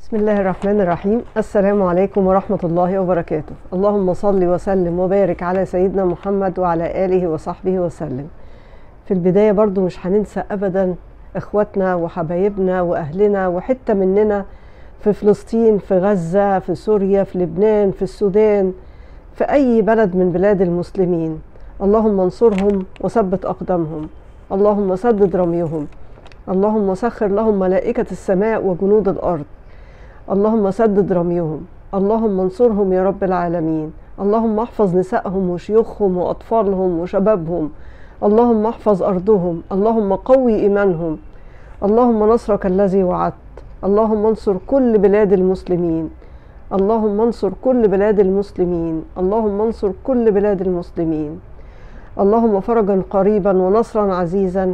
بسم الله الرحمن الرحيم. السلام عليكم ورحمة الله وبركاته. اللهم صل وسلم وبارك على سيدنا محمد وعلى آله وصحبه وسلم. في البداية برضو مش هننسى أبدا إخواتنا وحبايبنا وأهلنا وحتة مننا في فلسطين، في غزة، في سوريا، في لبنان، في السودان، في أي بلد من بلاد المسلمين. اللهم انصرهم وثبت أقدامهم، اللهم سدد رميهم، اللهم سخر لهم ملائكة السماء وجنود الأرض، اللهم سدد رميهم، اللهم انصرهم يا رب العالمين. اللهم احفظ نسائهم وشيوخهم وأطفالهم وشبابهم، اللهم احفظ أرضهم، اللهم قوي إيمانهم، اللهم نصرك الذي وعدت. اللهم انصر كل بلاد المسلمين، اللهم انصر كل بلاد المسلمين، اللهم انصر كل بلاد المسلمين. اللهم فرجا قريبا ونصرا عزيزا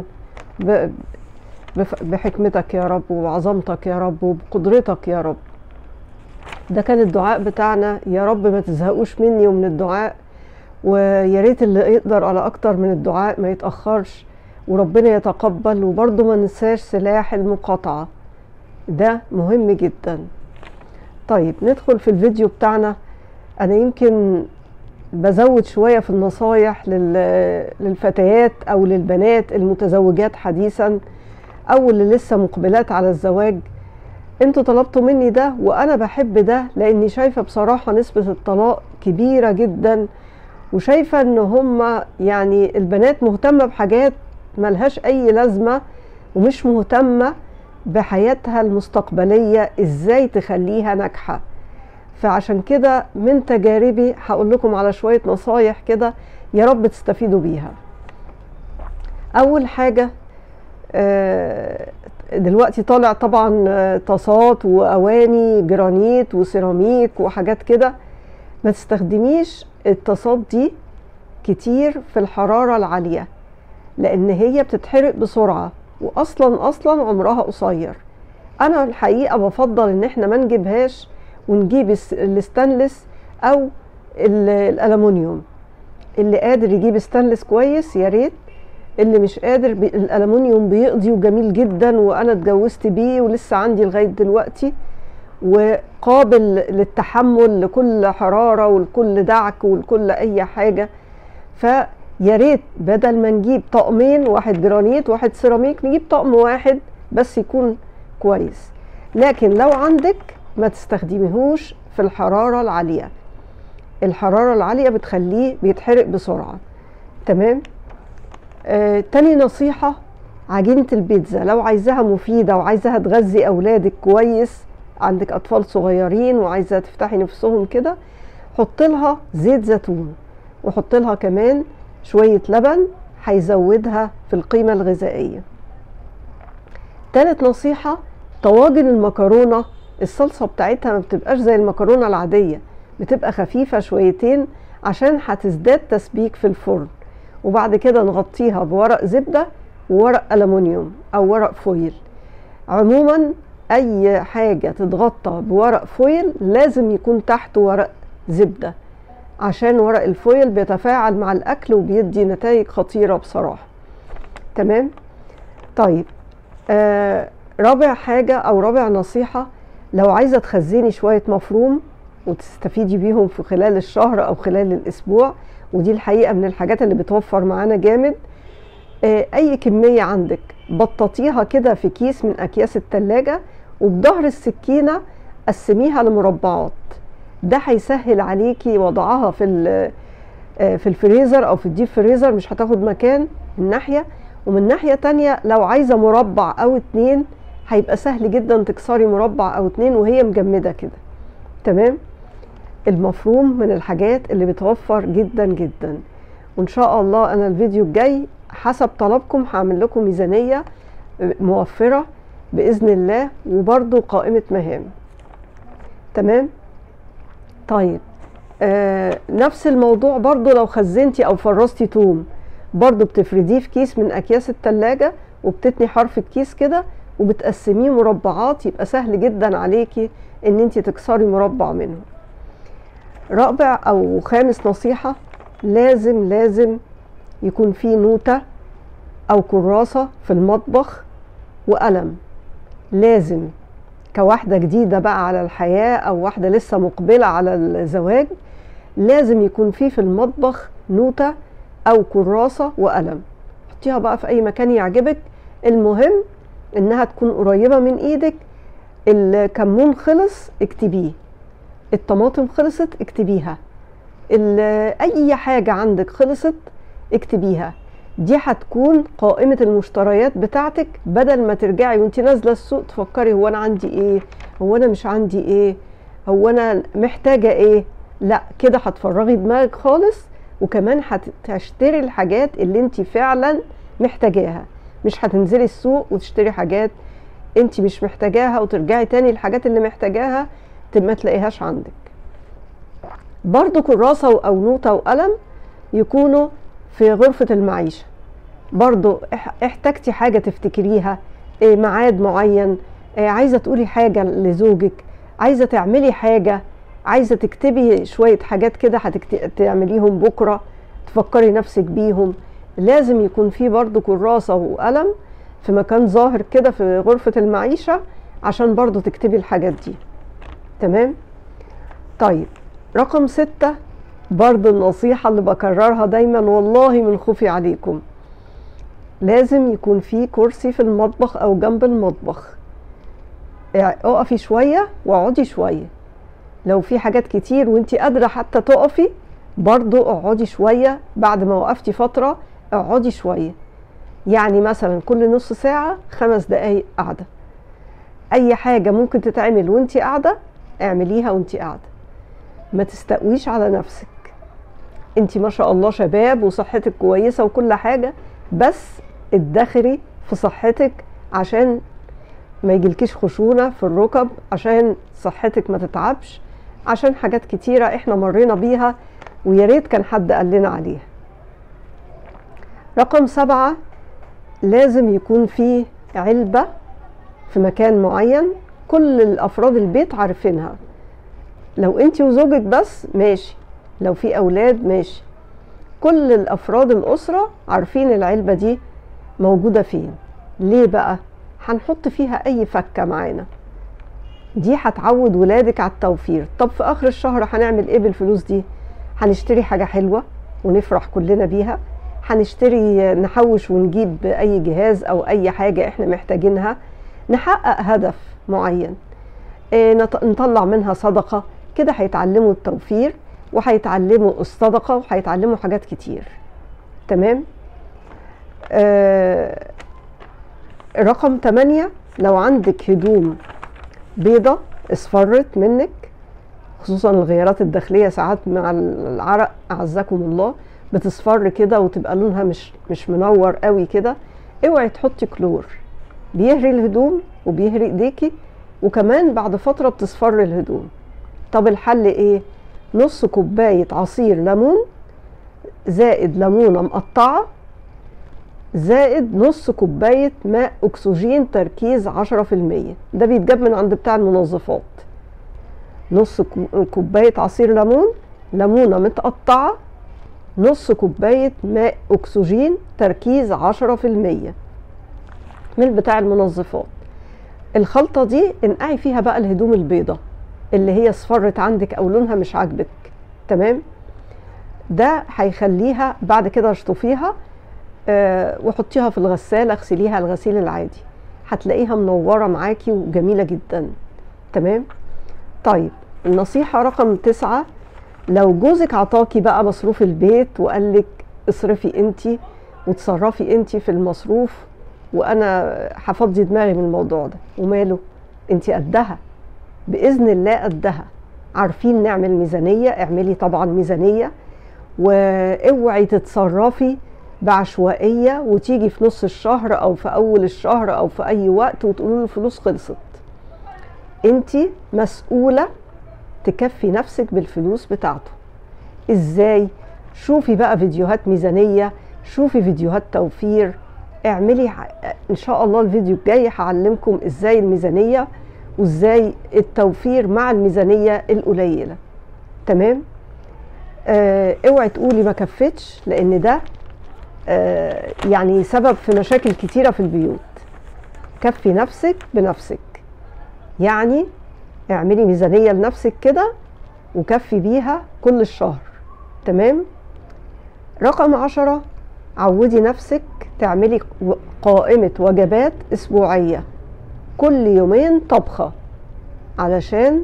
بحكمتك يا رب وبعظمتك يا رب وبقدرتك يا رب. ده كان الدعاء بتاعنا. يا رب ما تزهقوش مني ومن الدعاء، ويا ريت اللي يقدر على اكتر من الدعاء ما يتأخرش وربنا يتقبل. وبرضه ما ننساش سلاح المقاطعة، ده مهم جدا. طيب ندخل في الفيديو بتاعنا. انا يمكن بزود شوية في النصايح للفتيات او للبنات المتزوجات حديثا او اللي لسه مقبلات على الزواج. انتوا طلبتوا مني ده وانا بحب ده، لاني شايفة بصراحة نسبة الطلاق كبيرة جدا، وشايفة ان هما يعني البنات مهتمة بحاجات ملهاش اي لازمة، ومش مهتمة بحياتها المستقبلية ازاي تخليها ناجحة. فعشان كده من تجاربي هقول لكم على شوية نصايح كده يا رب تستفيدوا بيها. اول حاجة، دلوقتي طالع طبعا طاسات واواني جرانيت وسيراميك وحاجات كده. ما تستخدميش الطاسات دي كتير في الحرارة العالية، لان هي بتتحرق بسرعة واصلا عمرها قصير. انا الحقيقة بفضل ان احنا ما نجيبهاش ونجيب الستانلس او الالومنيوم. اللي قادر يجيب ستانلس كويس يا ريت، اللي مش قادر الالومنيوم بيقضي وجميل جدا، وانا اتجوزت بيه ولسه عندي لغايه دلوقتي، وقابل للتحمل لكل حراره ولكل دعك ولكل اي حاجه. فيا ريت بدل ما نجيب طقمين، واحد جرانيت واحد سيراميك، نجيب طقم واحد بس يكون كويس. لكن لو عندك ما تستخدميهوش في الحراره العاليه. الحراره العاليه بتخليه بيتحرق بسرعه. تمام. تاني نصيحة، عجينة البيتزا لو عايزاها مفيدة وعايزاها تغذي أولادك كويس، عندك أطفال صغيرين وعايزة تفتحي نفسهم كده، حط لها زيت زيتون وحط لها كمان شوية لبن، هيزودها في القيمة الغذائية. تالت نصيحة، طواجن المكرونة الصلصة بتاعتها ما بتبقاش زي المكرونة العادية، بتبقى خفيفة شويتين عشان هتزداد تسبيك في الفرن. وبعد كده نغطيها بورق زبدة وورق ألمونيوم أو ورق فويل. عموما أي حاجة تتغطى بورق فويل لازم يكون تحته ورق زبدة، عشان ورق الفويل بيتفاعل مع الأكل وبيدي نتائج خطيرة بصراحة. تمام. طيب رابع حاجة أو رابع نصيحة، لو عايزة تخزيني شوية مفروم وتستفيدي بيهم في خلال الشهر أو خلال الأسبوع، ودي الحقيقة من الحاجات اللي بتوفر معانا جامد، اي كمية عندك بططيها كده في كيس من اكياس التلاجة، وبظهر السكينة قسميها لمربعات. ده هيسهل عليكي وضعها في الفريزر او في الديب فريزر، مش هتاخد مكان من ناحية، ومن ناحية تانية لو عايزة مربع او اتنين هيبقى سهل جدا تكسري مربع او اتنين وهي مجمدة كده. تمام. المفروم من الحاجات اللي بتوفر جدا جدا. وان شاء الله انا الفيديو الجاي حسب طلبكم هعمل لكم ميزانية موفرة بإذن الله، وبرضو قائمة مهام. تمام. طيب نفس الموضوع برضو لو خزنتي او فرستي توم، برضو بتفرديه في كيس من اكياس التلاجة وبتتني حرف الكيس كده وبتقسميه مربعات، يبقى سهل جدا عليكي ان انتي تكسري مربع منه. رابع او خامس نصيحة، لازم يكون في نوتة او كراسة في المطبخ وقلم. لازم كواحدة جديدة بقى على الحياة أو واحدة لسه مقبلة على الزواج، لازم يكون في المطبخ نوتة أو كراسة وقلم. حطيها بقى في أي مكان يعجبك، المهم إنها تكون قريبة من إيدك. الكمون خلص اكتبيه، الطماطم خلصت اكتبيها، أي حاجة عندك خلصت اكتبيها. دي هتكون قائمة المشتريات بتاعتك، بدل ما ترجعي وانت نازلة السوق تفكري هو أنا عندي إيه، هو أنا مش عندي إيه، هو أنا محتاجة إيه. لا، كده هتفرغي دماغك خالص، وكمان هتشتري الحاجات اللي انت فعلا محتاجاها. مش هتنزلي السوق وتشتري حاجات انت مش محتاجاها وترجعي تاني الحاجات اللي محتاجاها ما تلاقيهاش عندك. برضو كراسة أو نوتة وقلم يكونوا في غرفة المعيشة. برضو احتاجتي حاجة تفتكريها، ميعاد معين، عايزة تقولي حاجة لزوجك، عايزة تعملي حاجة، عايزة تكتبي شوية حاجات كده تعمليهم بكرة تفكري نفسك بيهم. لازم يكون في برضو كراسة وقلم في مكان ظاهر كده في غرفة المعيشة عشان برضو تكتبي الحاجات دي. تمام؟ طيب، رقم 6 برضو النصيحة اللي بكررها دايما والله من خوفي عليكم، لازم يكون في كرسي في المطبخ أو جنب المطبخ. اقفي شوية واقعدي شوية. لو في حاجات كتير وانتي قادرة حتى تقفي، برضو اقعدي شوية. بعد ما وقفتي فترة اقعدي شوية، يعني مثلا كل نص ساعة 5 دقايق قاعدة. اي حاجة ممكن تتعمل وانتي قاعدة اعمليها وانتي قاعدة، ما تستقويش على نفسك. انتي ما شاء الله شباب وصحتك كويسة وكل حاجة، بس ادخري في صحتك عشان ما يجيلكيش خشونة في الركب، عشان صحتك ما تتعبش، عشان حاجات كتيرة احنا مرينا بيها وياريت كان حد قال لنا عليها. رقم 7 لازم يكون فيه علبة في مكان معين كل الأفراد البيت عارفينها. لو انتي وزوجك بس ماشي، لو في أولاد ماشي، كل الأفراد الأسرة عارفين العلبة دي موجودة فين. ليه بقى؟ هنحط فيها أي فكة معانا، دي هتعود ولادك على التوفير. طب في آخر الشهر هنعمل إيه بالفلوس دي؟ هنشتري حاجة حلوة ونفرح كلنا بيها، هنشتري نحوش ونجيب أي جهاز أو أي حاجة إحنا محتاجينها، نحقق هدف معين، نطلع منها صدقة. كده هيتعلموا التوفير وهيتعلموا الصدقة وهيتعلموا حاجات كتير. تمام؟ رقم 8 لو عندك هدوم بيضة اصفرت منك، خصوصا الغيارات الداخلية ساعات مع العرق أعزكم الله بتصفر كده وتبقى لونها مش منور قوي كده، اوعي تحطي كلور، بيهري الهدوم وبيهري ايديكي، وكمان بعد فترة بتصفر الهدوم. طب الحل ايه؟ نص كوباية عصير ليمون زائد ليمونة مقطعة زائد نص كوباية ماء أكسجين تركيز 10%، ده بيتجاب من عند بتاع المنظفات. نص كوباية عصير ليمون، ليمونة متقطعة، نص كوباية ماء أكسجين تركيز 10% من بتاع المنظفات. الخلطة دي انقعي فيها بقى الهدوم البيضة اللي هي اصفرت عندك أو لونها مش عاجبك. تمام؟ ده هيخليها بعد كده اشطفيها وحطيها في الغسالة، اغسليها الغسيل العادي، هتلاقيها منورة معاكي وجميلة جدا. تمام؟ طيب، النصيحة رقم 9 لو جوزك عطاكي بقى مصروف البيت وقالك اصرفي انتي وتصرفي انتي في المصروف وانا هفضي دماغي من الموضوع ده، وماله؟ انتي قدها بإذن الله، قدها. عارفين نعمل ميزانية، اعملي طبعا ميزانية، واوعي تتصرفي بعشوائية وتيجي في نص الشهر او في اول الشهر او في اي وقت وتقولوا الفلوس خلصت. انتي مسؤولة تكفي نفسك بالفلوس بتاعته. ازاي؟ شوفي بقى فيديوهات ميزانية، شوفي فيديوهات توفير، اعملي ان شاء الله الفيديو الجاي هعلمكم ازاي الميزانية وازاي التوفير مع الميزانية القليلة. تمام؟ اوعي تقولي ما كفتش، لان ده يعني سبب في مشاكل كتيرة في البيوت. كفي نفسك بنفسك. يعني اعملي ميزانية لنفسك كده وكفي بيها كل الشهر. تمام. رقم 10، عودي نفسك تعملي قائمة وجبات أسبوعية، كل يومين طبخة، علشان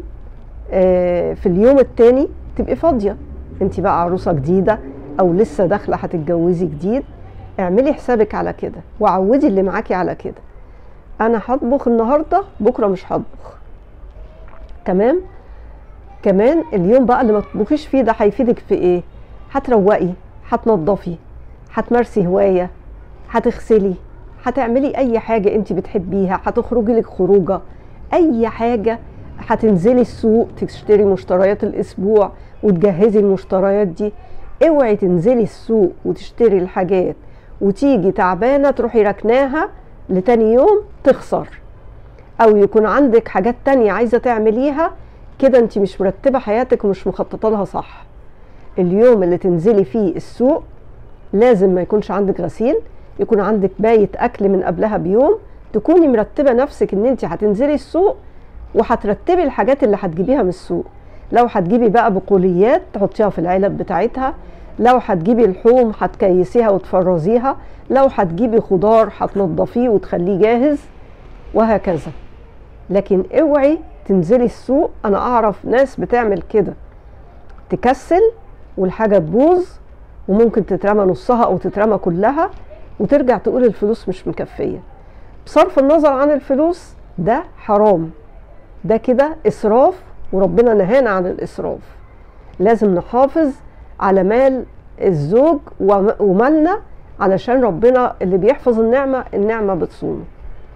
في اليوم التاني تبقي فاضية. انت بقى عروسة جديدة او لسه داخلة هتتجوزي جديد، اعملي حسابك على كده وعودي اللي معاكي على كده. انا هطبخ النهاردة، بكرة مش هطبخ. تمام. كمان اليوم بقى اللي ما تطبخيش فيه ده هيفيدك في ايه؟ هتروقي، هتنضفي، هتمارسي هواية، هتغسلي، هتعملي اي حاجة انت بتحبيها، هتخرجي لك خروجة، اي حاجة، هتنزلي السوق تشتري مشتريات الاسبوع وتجهزي المشتريات دي. اوعي تنزلي السوق وتشتري الحاجات وتيجي تعبانة تروحي ركناها لتاني يوم تخسر، او يكون عندك حاجات تانية عايزة تعمليها كده انت مش مرتبة حياتك ومش مخططة لها صح. اليوم اللي تنزلي فيه السوق لازم ما يكونش عندك غسيل، يكون عندك بايت اكل من قبلها بيوم، تكوني مرتبة نفسك ان انت هتنزلي السوق وهترتبي الحاجات اللي هتجيبيها من السوق. لو هتجيبي بقى بقوليات تحطيها في العلب بتاعتها، لو هتجيبي لحوم هتكيسيها وتفرزيها، لو هتجيبي خضار هتنضفيه وتخليه جاهز، وهكذا. لكن اوعي تنزلي السوق. انا اعرف ناس بتعمل كده، تكسل والحاجة تبوظ وممكن تترمى نصها او تترمى كلها وترجع تقول الفلوس مش مكفية. بصرف النظر عن الفلوس ده حرام، ده كده إسراف، وربنا نهانا عن الإسراف. لازم نحافظ على مال الزوج ومالنا، علشان ربنا اللي بيحفظ النعمة بتصونه.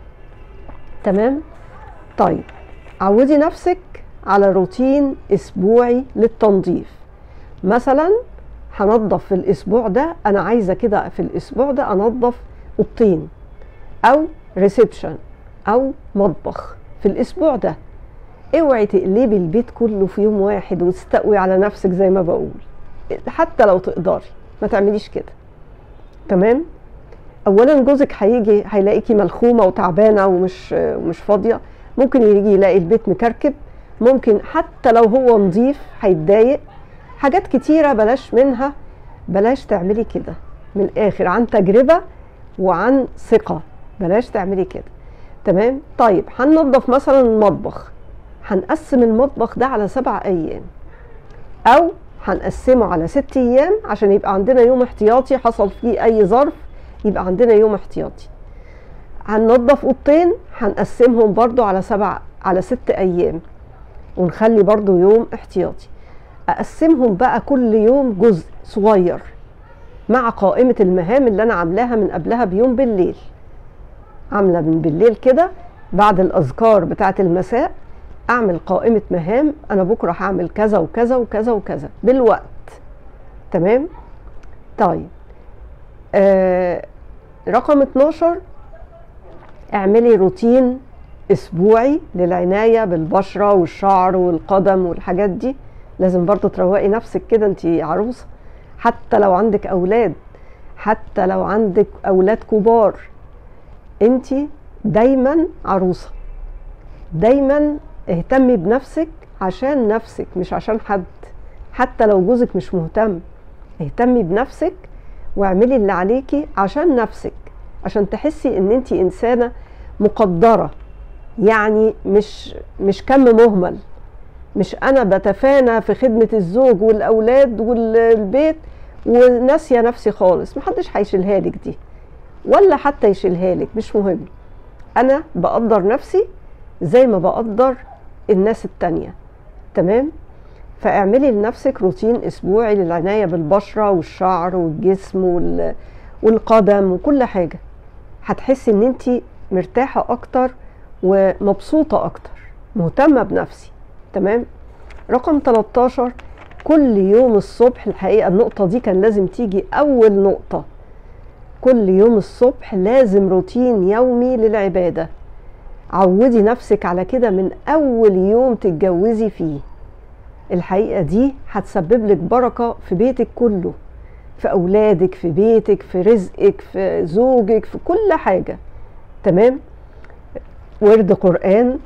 تمام. طيب، عودي نفسك على روتين أسبوعي للتنظيف. مثلا هنظف في الأسبوع ده، أنا عايزة كده في الأسبوع ده أنظف أوضتين أو ريسبشن أو مطبخ في الأسبوع ده. اوعي تقلبي البيت كله في يوم واحد وتستقوي على نفسك زي ما بقول، حتى لو تقدري ما تعمليش كده. تمام. اولا جوزك هيجي هيلاقيكي ملخومه وتعبانه ومش فاضيه، ممكن يجي يلاقي البيت مكركب، ممكن حتى لو هو نظيف هيتضايق. حاجات كتيره بلاش منها، بلاش تعملي كده. من الاخر عن تجربه وعن ثقه، بلاش تعملي كده. تمام. طيب، هننظف مثلا المطبخ، هنقسم المطبخ ده على 7 أيام أو هنقسمه على 6 أيام عشان يبقى عندنا يوم احتياطي حصل فيه أي ظرف، يبقى عندنا يوم احتياطي. هننظف أوضتين، هنقسمهم برضو على 6 أيام ونخلي برضو يوم احتياطي. أقسمهم بقى كل يوم جزء صغير مع قائمة المهام اللي أنا عاملاها من قبلها بيوم بالليل. عاملة من بالليل كده بعد الأذكار بتاعة المساء، اعمل قائمة مهام، انا بكرة هعمل كذا وكذا وكذا وكذا بالوقت. تمام. طيب، رقم 12، اعملي روتين اسبوعي للعناية بالبشرة والشعر والقدم والحاجات دي. لازم برضو تروقي نفسك كده، انتي عروسة، حتى لو عندك اولاد، حتى لو عندك اولاد كبار، انتي دايما عروسة. دايما اهتمي بنفسك عشان نفسك مش عشان حد، حتى لو جوزك مش مهتم. اهتمي بنفسك واعملي اللي عليكي عشان نفسك، عشان تحسي ان انتي انسانة مقدرة. يعني مش كم مهمل، مش انا بتفانى في خدمة الزوج والاولاد والبيت وناسية نفسي خالص. محدش هيشيلها لك دي، ولا حتى يشيلها لك، مش مهم. انا بقدر نفسي زي ما بقدر الناس التانية. تمام. فاعملي لنفسك روتين اسبوعي للعناية بالبشرة والشعر والجسم والقدم وكل حاجة. هتحسي ان انتي مرتاحة اكتر ومبسوطة اكتر، مهتمة بنفسي. تمام. رقم 13، كل يوم الصبح، الحقيقة النقطة دي كان لازم تيجي اول نقطة، كل يوم الصبح لازم روتين يومي للعبادة. عودي نفسك على كده من اول يوم تتجوزي فيه. الحقيقة دي هتسبب لك بركة في بيتك كله، في اولادك، في بيتك، في رزقك، في زوجك، في كل حاجة. تمام. ورد قرآن،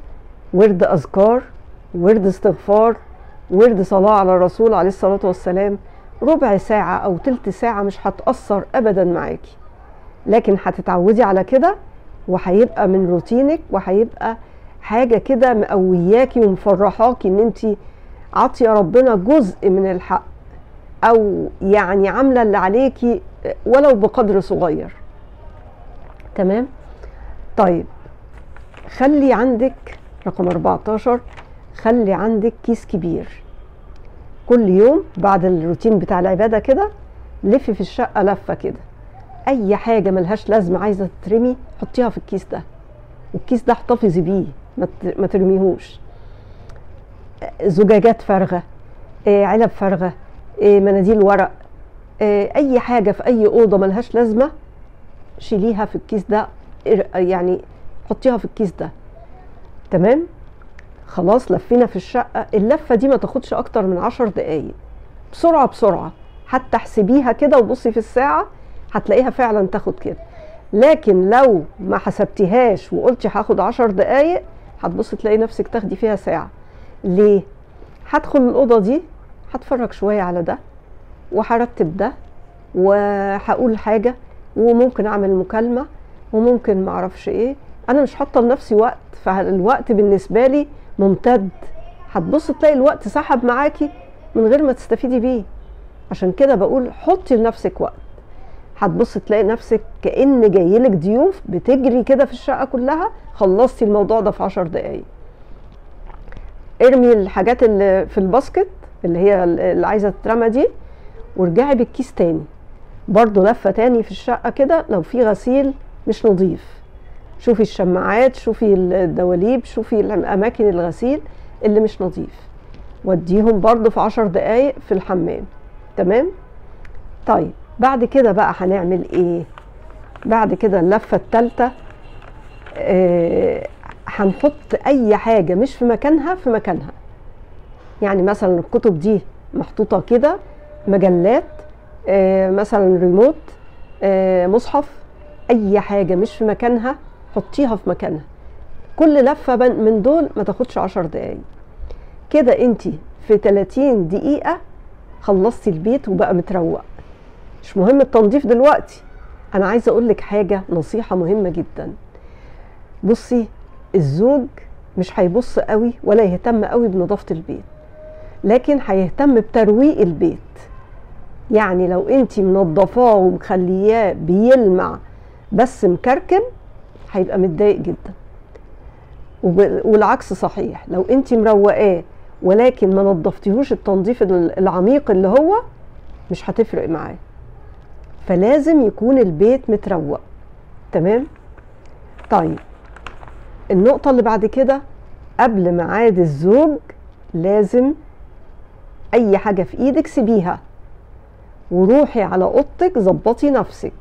ورد أذكار، ورد استغفار، ورد صلاة على الرسول عليه الصلاة والسلام، ربع ساعة أو تلت ساعة مش هتأثر أبدا معاكي، لكن هتتعودي على كده وهيبقى من روتينك، وهيبقى حاجة كده مقوياكي ومفرحاكي ان انتي عطية ربنا جزء من الحق، او يعني عاملة اللي عليكي ولو بقدر صغير. تمام؟ طيب خلي عندك رقم 14، خلي عندك كيس كبير. كل يوم بعد الروتين بتاع العبادة كده لفي في الشقة لفة كده، اي حاجة ملهاش لازمة عايزة تترمي حطيها في الكيس ده، والكيس ده احتفظي بيه ما ترميهوش. زجاجات فارغة، علب فارغة، مناديل ورق، اي حاجة في اي اوضة ملهاش لازمة شيليها في الكيس ده، يعني حطيها في الكيس ده. تمام؟ خلاص لفينا في الشقة. اللفة دي ما تاخدش اكتر من 10 دقايق، بسرعة بسرعة، حتى احسبيها كده وبصي في الساعة هتلاقيها فعلا تاخد كده. لكن لو ما حسبتيهاش وقلتي هاخد 10 دقايق هتبصي تلاقي نفسك تاخدي فيها ساعة. ليه؟ هدخل الأوضة دي هتفرج شوية على ده، وهرتب ده، وهقول حاجة، وممكن أعمل مكالمة، وممكن معرفش إيه. أنا مش حاطة لنفسي وقت، فالوقت بالنسبة لي ممتد. هتبصي تلاقي الوقت سحب معاكي من غير ما تستفيدي بيه. عشان كده بقول حطي لنفسك وقت. هتبص تلاقي نفسك كأن جايلك ضيوف بتجري كده في الشقة كلها، خلصتي الموضوع ده في 10 دقايق. ارمي الحاجات اللي في الباسكت اللي هي اللي عايزة تترمى دي، وارجعي بالكيس تاني، برضو لفة تاني في الشقة كده. لو في غسيل مش نظيف شوفي الشماعات، شوفي الدواليب، شوفي الأماكن الغسيل اللي مش نظيف، وديهم برضو في 10 دقايق في الحمام. تمام؟ طيب بعد كده بقى هنعمل ايه؟ بعد كده اللفة التالتة هنحط اي حاجة مش في مكانها في مكانها. يعني مثلا الكتب دي محطوطة كده، مجلات، مثلا ريموت، مصحف، اي حاجة مش في مكانها حطيها في مكانها. كل لفة من دول ما تاخدش 10 دقايق. كده انتي في 30 دقيقة خلصتي البيت وبقى متروق. مش مهم التنظيف دلوقتي. انا عايزه اقول لك حاجه، نصيحه مهمه جدا. بصي، الزوج مش هيبص قوي ولا يهتم قوي بنظافه البيت، لكن هيهتم بترويق البيت. يعني لو انتي منظفاه ومخلياه بيلمع بس مكركم هيبقى متضايق جدا. والعكس صحيح، لو انتي مروقاه ولكن ما نظفتيهوش التنظيف العميق اللي هو، مش هتفرق معاه. فلازم يكون البيت متروق. تمام؟ طيب النقطة اللي بعد كده، قبل ميعاد الزوج لازم اي حاجة في ايدك سيبيها وروحي على اوضتك، ظبطي نفسك،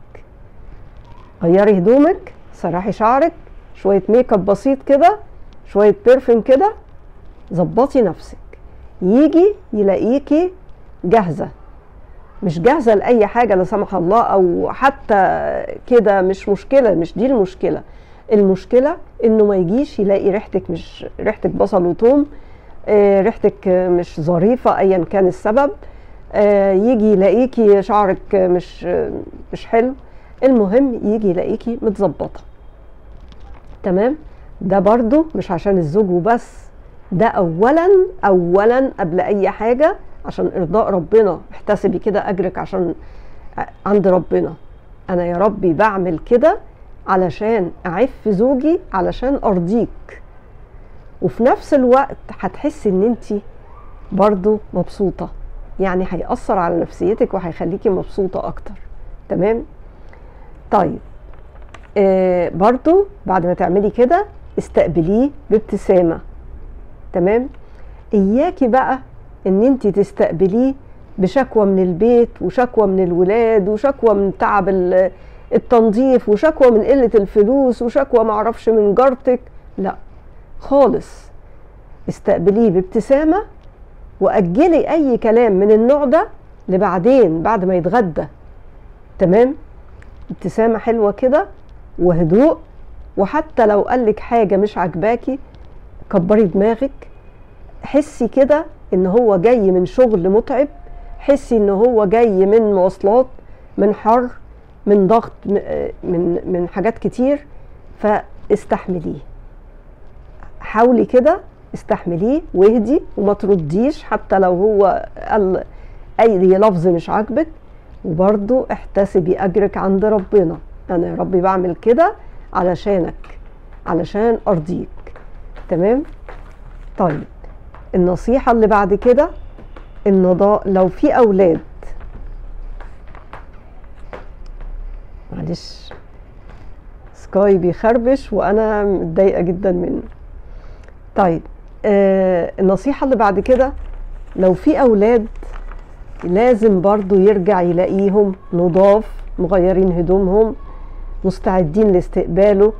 غيري هدومك، سرحي شعرك، شوية ميك اب بسيط كده، شوية بيرفيوم كده، ظبطي نفسك. يجي يلاقيكي جاهزة، مش جاهزة لأي حاجة لا سمح الله، أو حتى كده مش مشكلة، مش دي المشكلة. المشكلة إنه ما يجيش يلاقي ريحتك مش ريحتك بصل وثوم، ريحتك مش ظريفة أيا كان السبب، يجي يلاقيكي شعرك مش حلو. المهم يجي يلاقيكي متظبطة. تمام؟ ده برضو مش عشان الزوج وبس، ده أولا قبل أي حاجة عشان إرضاء ربنا. احتسبي كده أجرك عشان عند ربنا. أنا يا ربي بعمل كده علشان أعف زوجي، علشان أرضيك. وفي نفس الوقت هتحسي إن انتي برضو مبسوطة، يعني هيأثر على نفسيتك وهيخليكي مبسوطة أكتر. تمام؟ طيب برضو بعد ما تعملي كده استقبليه بابتسامة. تمام؟ إياكي بقى ان انت تستقبليه بشكوى من البيت، وشكوى من الولاد، وشكوى من تعب التنظيف، وشكوى من قلة الفلوس، وشكوى معرفش من جارتك. لا خالص، استقبليه بابتسامة، وأجلي أي كلام من النوع ده لبعدين بعد ما يتغدى. تمام؟ ابتسامة حلوة كده وهدوء. وحتى لو قالك حاجة مش عجباكي كبري دماغك، حسي كده ان هو جاي من شغل متعب، حسي ان هو جاي من مواصلات، من حر، من ضغط، من حاجات كتير، فاستحمليه. حاولي كده استحمليه واهدي وما ترديش حتى لو هو قال اي لفظ مش عاجبك، وبرضو احتسبي اجرك عند ربنا. انا يا ربي بعمل كده علشانك، علشان ارضيك. تمام؟ طيب النصيحة اللي بعد كده، لو في اولاد، معلش سكاي بيخربش وانا متضايقة جدا منه. طيب النصيحة اللي بعد كده، لو في اولاد لازم برضو يرجع يلاقيهم نضاف، مغيرين هدومهم، مستعدين لاستقباله،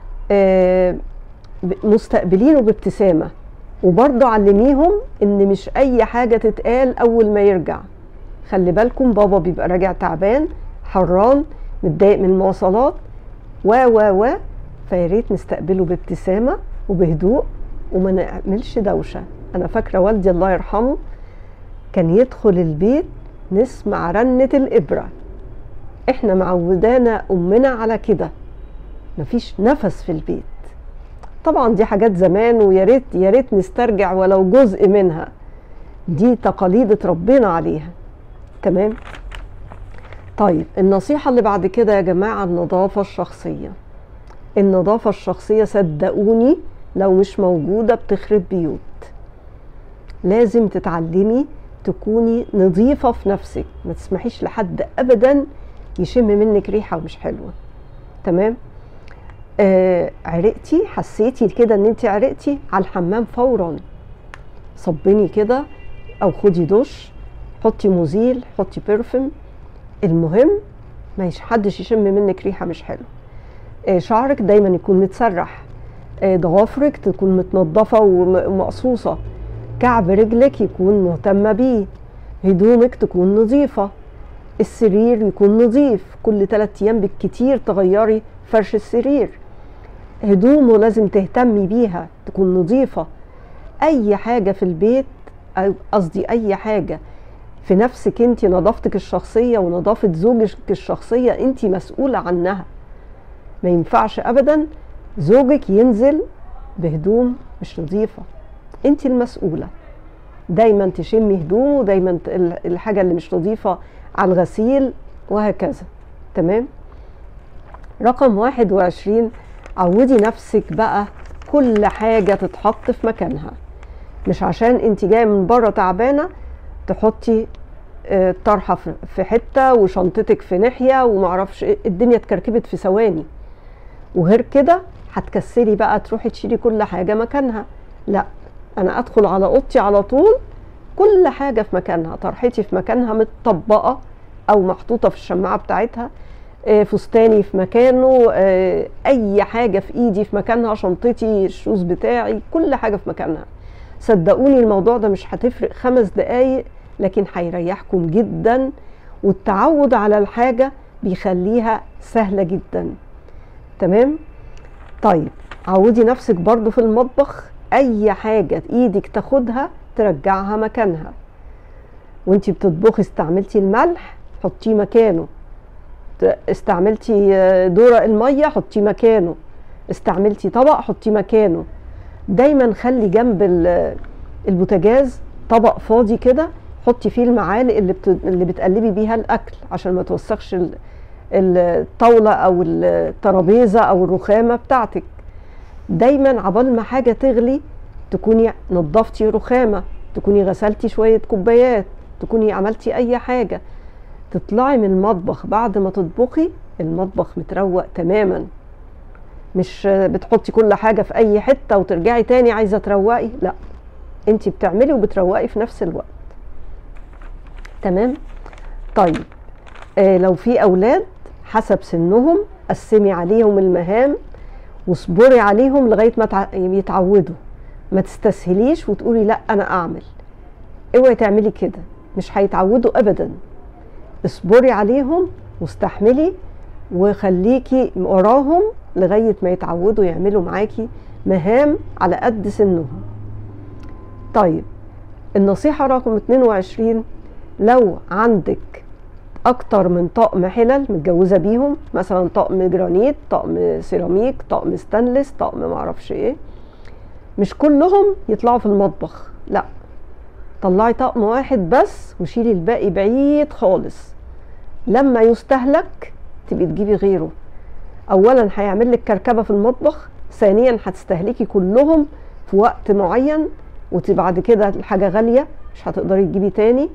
مستقبلينه بابتسامة. وبرضو علميهم ان مش اي حاجة تتقال اول ما يرجع. خلي بالكم بابا بيبقى راجع تعبان، حران، متضايق من المواصلات و فياريت نستقبله بابتسامة وبهدوء وما نعملش دوشة. انا فاكرة والدي الله يرحمه كان يدخل البيت نسمع رنة الإبرة. احنا معودانا امنا على كده، مفيش نفس في البيت. طبعا دي حاجات زمان، ويا ريت نسترجع ولو جزء منها، دي تقاليد اتربينا عليها. تمام؟ طيب النصيحة اللي بعد كده يا جماعة، النظافة الشخصية. النظافة الشخصية صدقوني لو مش موجودة بتخرب بيوت. لازم تتعلمي تكوني نظيفة في نفسك، ما تسمحيش لحد أبدا يشم منك ريحة ومش حلوة. تمام؟ عرقتي، حسيتي كده ان انت عرقتي، على الحمام فورا، صبني كده او خدي دش، حطي مزيل، حطي برفم. المهم ما حدش يشم منك ريحة مش حلوة. شعرك دايما يكون متسرح، ضوافرك تكون متنظفة ومقصوصة، كعب رجلك يكون مهتمة بيه، هدومك تكون نظيفة، السرير يكون نظيف، كل 3 أيام بالكتير تغيري فرش السرير، هدومه لازم تهتمي بيها تكون نظيفة. اي حاجة في البيت، قصدي اي حاجة في نفسك انت، نظافتك الشخصية ونظافة زوجك الشخصية انت مسؤولة عنها. ما ينفعش ابدا زوجك ينزل بهدوم مش نظيفة، انت المسؤولة. دايما تشمي هدومه، دايما الحاجة اللي مش نظيفة على الغسيل وهكذا. تمام؟ رقم 21، عودي نفسك بقى كل حاجة تتحط في مكانها. مش عشان انت جاية من بره تعبانة تحطي طرحة في حتة وشنطتك في ناحية ومعرفش الدنيا اتكركبت في ثواني، وغير كده هتكسري بقى تروحي تشيلي كل حاجة مكانها. لا، انا ادخل على اوضتي على طول، كل حاجة في مكانها، طرحتي في مكانها متطبقة او محطوطة في الشماعة بتاعتها، فستاني في مكانه، اي حاجة في ايدي في مكانها، شنطتي، الشوز بتاعي، كل حاجة في مكانها. صدقوني الموضوع ده مش هتفرق 5 دقايق، لكن هيريحكم جدا، والتعود على الحاجة بيخليها سهلة جدا. تمام؟ طيب عودي نفسك برضو في المطبخ، اي حاجة ايدك تاخدها ترجعها مكانها. وانتي بتطبخي استعملتي الملح حطيه مكانه، استعملتي دورق المية حطيه مكانه، استعملتي طبق حطيه مكانه. دايما خلي جنب البوتاجاز طبق فاضي كده، حطي فيه المعالق اللي بتقلبي بيها الاكل عشان ما توسخش الطاولة او الترابيزة او الرخامة بتاعتك. دايما عبال ما حاجة تغلي تكوني نظفتي رخامة، تكوني غسلتي شوية كوبايات، تكوني عملتي اي حاجة. تطلعي من المطبخ بعد ما تطبخي المطبخ متروق تماما، مش بتحطي كل حاجة في اي حتة وترجعي تاني عايزة تروقي. لا، انتي بتعملي وبتروقي في نفس الوقت. تمام؟ طيب لو في اولاد حسب سنهم قسمي عليهم المهام واصبري عليهم لغاية ما يتعودوا. ما تستسهليش وتقولي لا انا اعمل، اوعي تعملي كده، مش هيتعودوا ابدا. اصبري عليهم واستحملي وخليكي وراهم لغاية ما يتعودوا يعملوا معاكي مهام على قد سنهم. طيب النصيحة رقم 22، لو عندك اكتر من طقم حلل متجوزة بيهم، مثلا طقم جرانيت، طقم سيراميك، طقم ستانلس، طقم معرفش ايه، مش كلهم يطلعوا في المطبخ، لا، طلعي طقم واحد بس وشيلي الباقي بعيد خالص. لما يستهلك تبقي تجيبي غيره. اولا هيعمل لك كركبة في المطبخ، ثانيا هتستهلكي كلهم في وقت معين، وبعد كده الحاجة غالية مش هتقدري تجيبي تاني.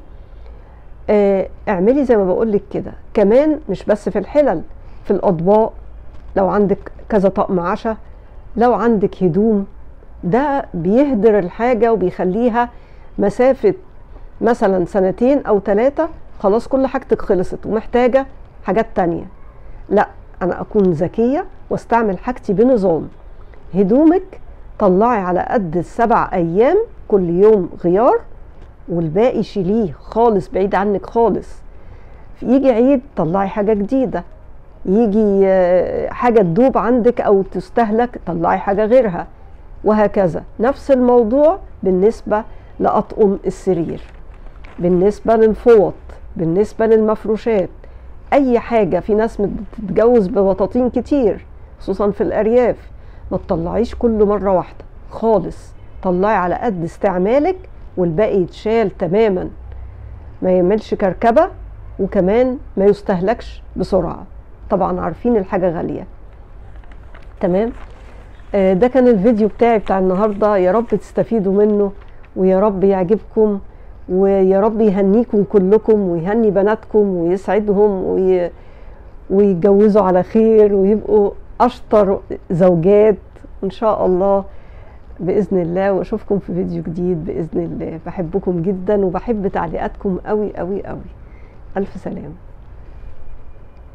اعملي زي ما بقولك كده. كمان مش بس في الحلل، في الأطباق، لو عندك كذا طقم عشاء، لو عندك هدوم، ده بيهدر الحاجة وبيخليها مسافة مثلا 2 أو 3 خلاص كل حاجتك خلصت ومحتاجة حاجات تانية. لا، أنا أكون ذكية واستعمل حاجتي بنظام. هدومك طلعي على قد 7 أيام، كل يوم غيار، والباقي شيليه خالص بعيد عنك خالص. يجي عيد طلعي حاجة جديدة، يجي حاجة تدوب عندك أو تستهلك طلعي حاجة غيرها، وهكذا. نفس الموضوع بالنسبة لأطقم السرير، بالنسبة للفوط، بالنسبة للمفروشات، أي حاجة. في ناس بتتجوز ببطاطين كتير خصوصا في الأرياف، ما تطلعيش كل مرة واحدة خالص، طلعي على قد استعمالك والباقي يتشال تماما، ما يعملش كركبة، وكمان ما يستهلكش بسرعة. طبعا عارفين الحاجة غالية. تمام. ده كان الفيديو بتاعي بتاع النهاردة، يا رب تستفيدوا منه ويا رب يعجبكم ويا رب يهنيكم كلكم ويهني بناتكم ويسعدهم ويتجوزوا على خير ويبقوا أشطر زوجات إن شاء الله بإذن الله. وأشوفكم في فيديو جديد بإذن الله. بحبكم جدا وبحب تعليقاتكم قوي قوي قوي. ألف سلامة.